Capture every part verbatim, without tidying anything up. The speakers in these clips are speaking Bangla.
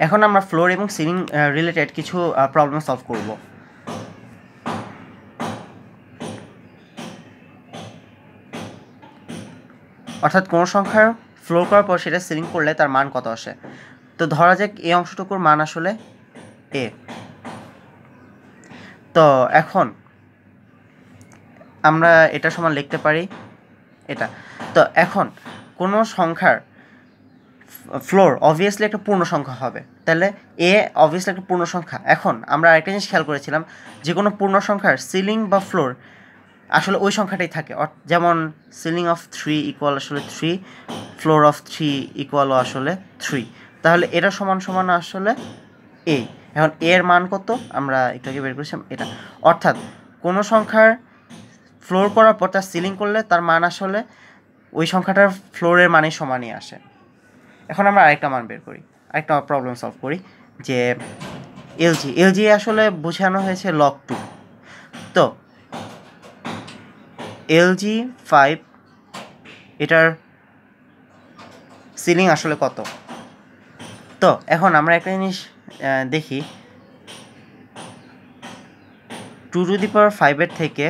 এখন আমরা ফ্লোর এবং সিলিং রিলেটেড কিছু প্রবলেম সলভ করব। অর্থাৎ কোনো সংখ্যার ফ্লোর করার পর সেটা সিলিং করলে তার মান কত আসে। তো ধরা যাক এই অংশটুকুর মান আসলে এ। তো এখন আমরা এটা সমান লিখতে পারি এটা। তো এখন কোনো সংখ্যার ফ্লোর অবভিয়াসলি একটা পূর্ণ সংখ্যা হবে, তাহলে এ অবভিয়াসলি একটা পূর্ণ সংখ্যা। এখন আমরা একটা জিনিস খেয়াল করেছিলাম যে কোনো পূর্ণ সংখ্যার সিলিং বা ফ্লোর আসলে ওই সংখ্যাটাই থাকে। যেমন সিলিং অফ থ্রি ইকুয়াল আসলে থ্রি, ফ্লোর অফ থ্রি ইকুয়ালও আসলে থ্রি। তাহলে এটা সমান সমান আসলে এ। এখন এর মান কত আমরা একটু আগে বের করেছিলাম এটা। অর্থাৎ কোনো সংখ্যার ফ্লোর করার পর তার সিলিং করলে তার মান আসলে ওই সংখ্যাটার ফ্লোরের মানের সমানই আসে। এখন আমরা আরেকটা মান বের করি, আরেকটা প্রবলেম সলভ করি যে এলজি এলজি আসলে বোঝানো হয়েছে লগ টু। তো এলজি ফাইভ এটার সিলিং আসলে কত। তো এখন আমরা একটা জিনিস দেখি, টু টু দি পাওয়ার ফাইভের থেকে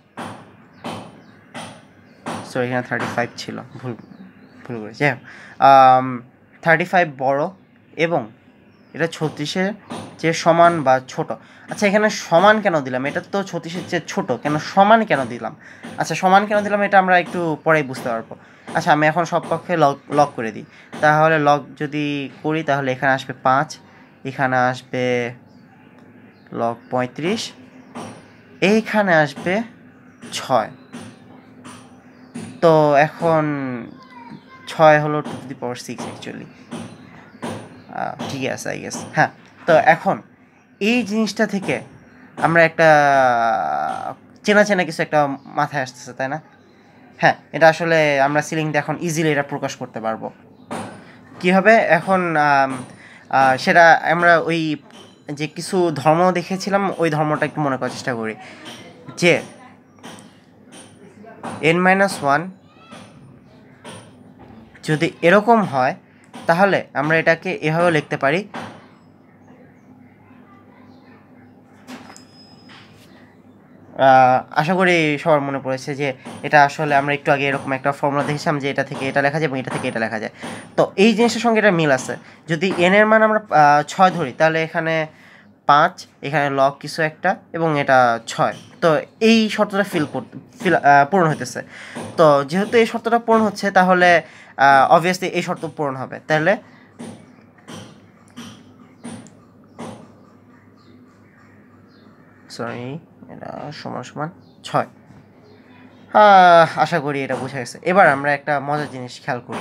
সরি এখানে থার্টি ফাইভ ছিল, ভুল ভুল করেছি। হ্যাঁ, থার্টি ফাইভ বড় এবং এটা ছত্রিশের যে সমান বা ছোট। আচ্ছা এখানে সমান কেন দিলাম, এটা তো ছত্রিশের চেয়ে ছোট, কেন সমান কেন দিলাম? আচ্ছা সমান কেন দিলাম এটা আমরা একটু পরেই বুঝতে পারবো। আচ্ছা আমি এখন সব পক্ষে লগ লগ করে দিই। তাহলে লগ যদি করি তাহলে এখানে আসবে পাঁচ, এখানে আসবে লগ পঁয়ত্রিশ, এইখানে আসবে ছয়। তো এখন ছয় হলো two to the power six actually, ঠিক আছে আই গেস। হ্যাঁ, তো এখন এই জিনিসটা থেকে আমরা একটা চেনা চেনা কিছু একটা মাথায় আসতেছে, তাই না? হ্যাঁ, এটা আসলে আমরা সিলিংটা এখন ইজিলি এটা প্রকাশ করতে পারবো। কী হবে এখন সেটা আমরা ওই যে কিছু ধর্ম দেখেছিলাম ওই ধর্মটা একটু মনে করার চেষ্টা করি যে এন মাইনাস ওয়ান যদি এরকম হয় তাহলে আমরা এটাকে এভাবে লিখতে পারি, আশা করি সবার মনে পড়েছে যে এটা আসলে আমরা একটু আগে এরকম একটা ফর্মুলা দেখেছিলাম যে এটা থেকে এটা লেখা যায় এবং এটা থেকে এটা লেখা যায়। তো এই জিনিসটার সঙ্গে এটা মিল আছে। যদি এন এর মান আমরা ছয় ধরি তাহলে এখানে পাঁচ, এখানে লগ কিছু একটা এবং এটা ছয়। তো এই শর্তটা ফিল করতে ফিল পূরণ হইতেছে। তো যেহেতু এই শর্তটা পূরণ হচ্ছে তাহলে অবভিয়াসলি এই শর্ত পূরণ হবে। তাহলে সরি এটা সমান সমান ছয়। আশা করি এটা বোঝা গেছে। এবার আমরা একটা মজার জিনিস খেয়াল করি,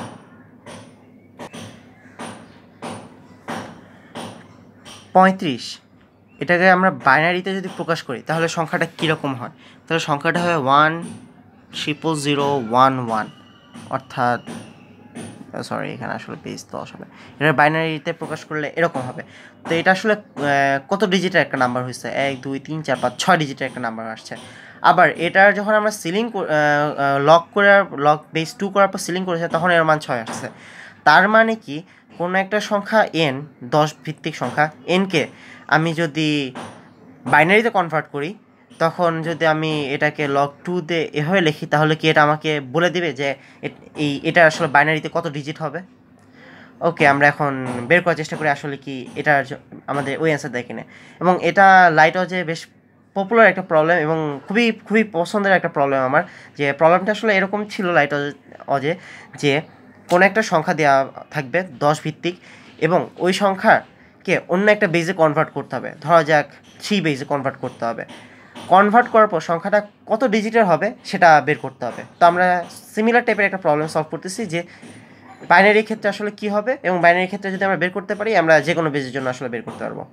পঁয়ত্রিশ এটাকে আমরা বাইনারিতে যদি প্রকাশ করি তাহলে সংখ্যাটা কীরকম হয়? তাহলে সংখ্যাটা হবে one triple zero one one, অর্থাৎ সরি এখানে আসলে পেজ দশ হবে। এটা বাইনারিতে প্রকাশ করলে এরকম হবে। তো এটা আসলে কত ডিজিটের একটা নাম্বার হয়েছে? এক দুই তিন চার পাঁচ ছয় ডিজিটের একটা নাম্বার আসছে। আবার এটার যখন আমরা সিলিং লক করে লক বেস টু করার পর সিলিং করেছে তখন এর মান ছয় আসছে। তার মানে কি কোনো একটা সংখ্যা এন, দশ ভিত্তিক সংখ্যা এনকে আমি যদি বাইনারিতে কনভার্ট করি তখন যদি আমি এটাকে লগ টু দিয়ে এভাবে লিখি তাহলে কি এটা আমাকে বলে দিবে যে এই এটা আসলে বাইনারিতে কত ডিজিট হবে? ওকে, আমরা এখন বের করার চেষ্টা করি আসলে কি এটার আমাদের ওই অ্যান্সার দেয় কিনা। এবং এটা লাইট অজে বেশ পপুলার একটা প্রবলেম এবং খুবই খুবই পছন্দের একটা প্রবলেম আমার। যে প্রবলেমটা আসলে এরকম ছিল লাইট অজে যে কোনো একটা সংখ্যা দেওয়া থাকবে দশ ভিত্তিক এবং ওই সংখ্যাকে অন্য একটা বেজে কনভার্ট করতে হবে, ধরা যাক থ্রি বেজে কনভার্ট করতে হবে। কনভার্ট করার পর সংখ্যাটা কত ডিজিটের হবে সেটা বের করতে হবে। তো আমরা সিমিলার টাইপের একটা প্রবলেম সলভ করতেছি যে বাইনারি ক্ষেত্রে আসলে কি হবে এবং বাইনারি ক্ষেত্রে যদি আমরা বের করতে পারি আমরা যে কোনো বেজের জন্য আসলে বের করতে পারবো।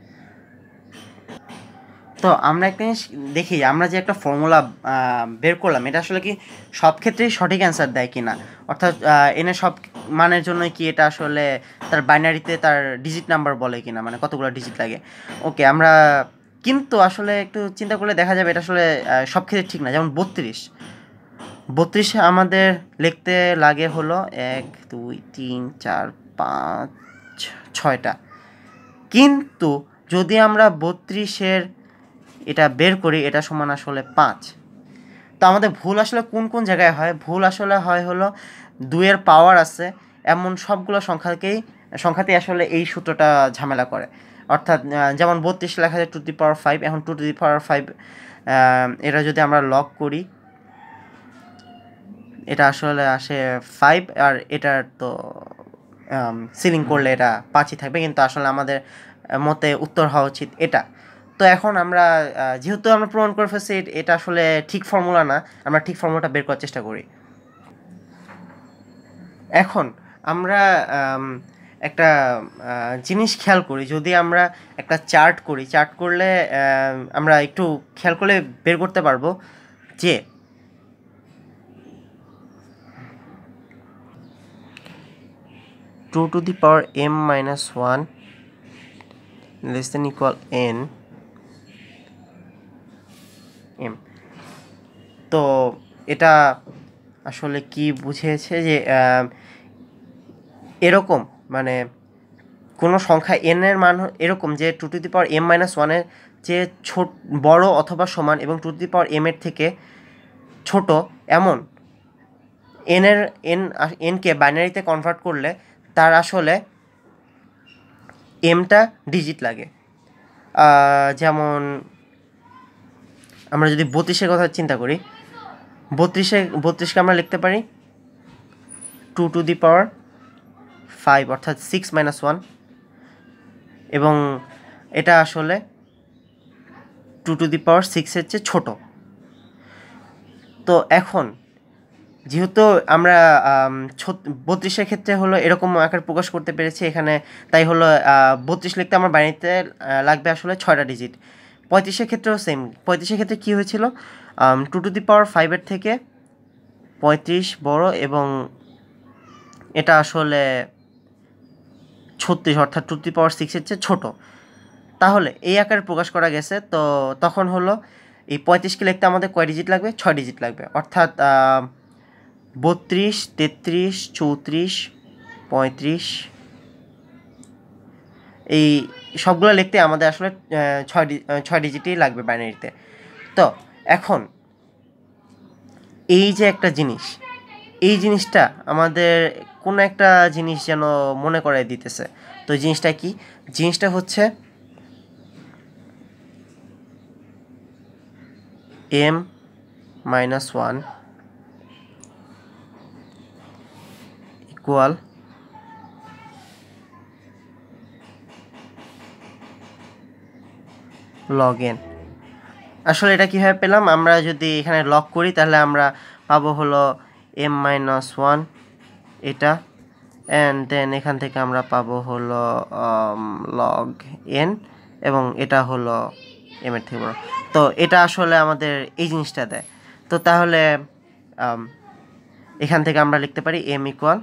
তো আমরা একটা জিনিস দেখি, আমরা যে একটা ফর্মুলা বের করলাম এটা আসলে কি সব ক্ষেত্রেই সঠিক অ্যান্সার দেয় কি না, অর্থাৎ এনে সব মানের জন্যই কি এটা আসলে তার বাইনারিতে তার ডিজিট নাম্বার বলে কি না, মানে কতগুলো ডিজিট লাগে। ওকে, আমরা কিন্তু আসলে একটু চিন্তা করলে দেখা যাবে এটা আসলে সব ক্ষেত্রে ঠিক না। যেমন বত্রিশ বত্রিশে আমাদের লিখতে লাগে হলো এক দুই তিন চার পাঁচ ছয়টা, কিন্তু যদি আমরা বত্রিশের এটা বের করি, এটা সমান আসলে পাঁচ। তো আমাদের ভুল আসলে কোন কোন জায়গায় হয়? ভুল আসলে হয় হলো দুইয়ের পাওয়ার আছে এমন সবগুলো সংখ্যাকেই সংখ্যাতেই আসলে এই সূত্রটা ঝামেলা করে। অর্থাৎ যেমন বত্রিশ লেখা যায় টু দি পাওয়ার ফাইভ, এখন টু দি পাওয়ার ফাইভ এটা যদি আমরা লগ করি, এটা আসলে আসে ফাইভ, আর এটার তো সিলিং করলে এটা পাঁচই থাকবে, কিন্তু আসলে আমাদের মতে উত্তর হওয়া উচিত এটা। তো এখন আমরা যেহেতু আমরা প্রমাণ করে ফেলছি এটা আসলে ঠিক ফর্মুলা না, আমরা ঠিক ফর্মুলাটা বের করার চেষ্টা করি। এখন আমরা একটা জিনিস খেয়াল করি, যদি আমরা একটা চার্ট করি, চার্ট করলে আমরা একটু খেয়াল করলে বের করতে পারবো যে two to the power M minus one less than equal N M. তো এটা আসলে কি বুঝিয়েছে যে এরকম মানে কোনো সংখ্যা এন এর মান এরকম যে two to the power M minus ওয়ানের যে ছোট বড় অথবা সমান এবং two to the power M এর থেকে ছোট এমন এনের এন এনকে বাইনারিতে কনভার্ট করলে তার আসলে এমটা ডিজিট লাগে। যেমন আমরা যদি বত্রিশের কথা চিন্তা করি, বত্রিশে বত্রিশকে আমরা লিখতে পারি two to the power five অর্থাৎ সিক্স মাইনাস ওয়ান, এবং এটা আসলে টু টু দি পাওয়ার সিক্সের চেয়ে ছোটো। তো এখন যেহেতু আমরা বত্রিশের ক্ষেত্রে হলো এরকম আকার প্রকাশ করতে পেরেছি এখানে, তাই হলো বত্রিশ লিখতে আমার বাইনারিতে লাগবে আসলে ছয়টা ডিজিট। পঁয়ত্রিশের ক্ষেত্রেও সেম, পঁয়ত্রিশের ক্ষেত্রে কী হয়েছিল, টু টু দি পাওয়ার ফাইভের থেকে পঁয়ত্রিশ বড় এবং এটা আসলে ছত্রিশ অর্থাৎ টু টু দি পাওয়ার সিক্সের চেয়ে ছোটো, তাহলে এই আকারে প্রকাশ করা গেছে। তো তখন হলো এই পঁয়ত্রিশকে লিখতে আমাদের কয় ডিজিট লাগবে? ছয় ডিজিট লাগবে, অর্থাৎ বত্রিশ, তেত্রিশ, চৌত্রিশ, পঁয়ত্রিশ, এই সবগুলো লিখতে আমাদের আসলে ছয় ছয় ডিজিটই লাগবে বাইনারিতে। তো এখন এই যে একটা জিনিস, এই জিনিসটা আমাদের কোনো একটা জিনিস যেন মনে করাই দিতেছে। তো জিনিসটা কি? জিনিসটা হচ্ছে M minus one equal log N. আসলে এটা কীভাবে পেলাম? আমরা যদি এখানে লগ করি তাহলে আমরা পাবো হলো এম মাইনাস ওয়ান এটা, অ্যান্ড দেন এখান থেকে আমরা পাবো হলো লগ এন, এবং এটা হলো এম এর থেকে বড়। তো এটা আসলে আমাদের এই জিনিসটা দেয়। তো তাহলে এখান থেকে আমরা লিখতে পারি M equal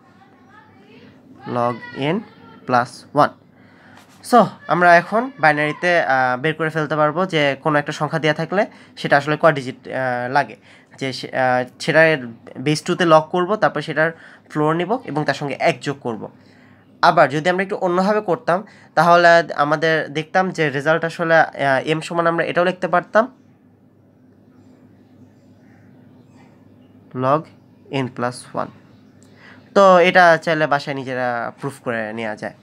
log N plus one. So আমরা এখন বাইনারিতে বের করে ফেলতে পারবো যে কোনো একটা সংখ্যা দেওয়া থাকলে সেটা আসলে কয় ডিজিট লাগে, যে সেটার বেস টুতে লক করব, তারপর সেটার ফ্লোর নিব এবং তার সঙ্গে এক যোগ করব। আবার যদি আমরা একটু অন্যভাবে করতাম তাহলে আমাদের দেখতাম যে রেজাল্ট আসলে এম সমান আমরা এটাও লিখতে পারতাম লগ এন প্লাস ওয়ান। তো এটা চাইলে বাসায় নিজেরা প্রুফ করে নেওয়া যায়।